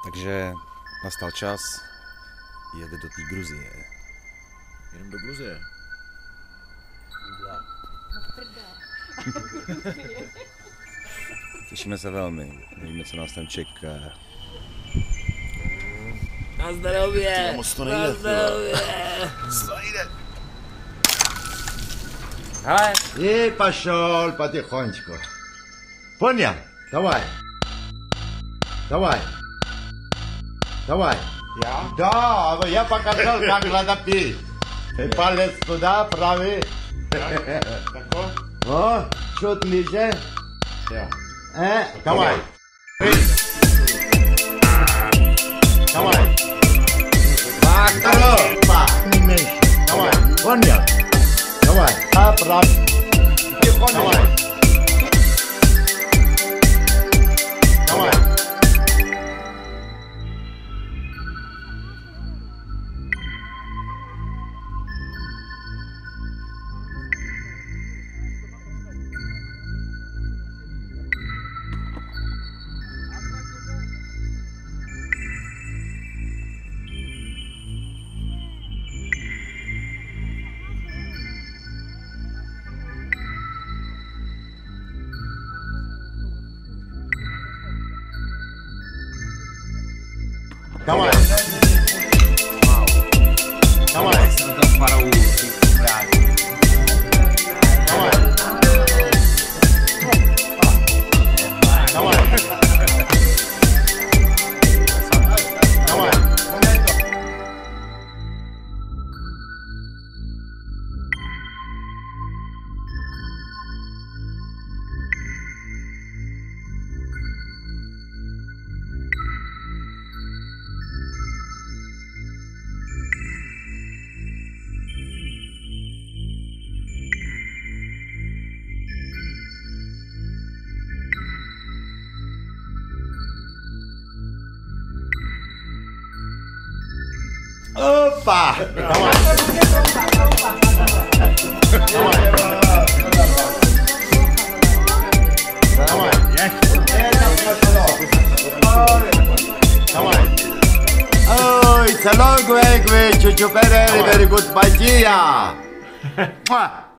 Takže nastal čas jet do té Gruzie. Jenom do Gruzie. Těšíme se velmi, nevíme, co nás tam čeká. Na zdravě! Moc to nejde, na zdravě! Co jde? Hele! И пошел потихонечку. Понял? Давай. Давай. Давай. Já? Да, я показал, как надо пить. Палец туда, правый. Tako? О, чуть ниже. Jo. Давай. Давай. Второй. Давай. Понял? Давай. Прав. Давай. Давай. Давай. Давай. Давай. Давай. Давай. Опа! Давай! Давай! Давай! Ой, целок, чуть-чуть, very good, my dear!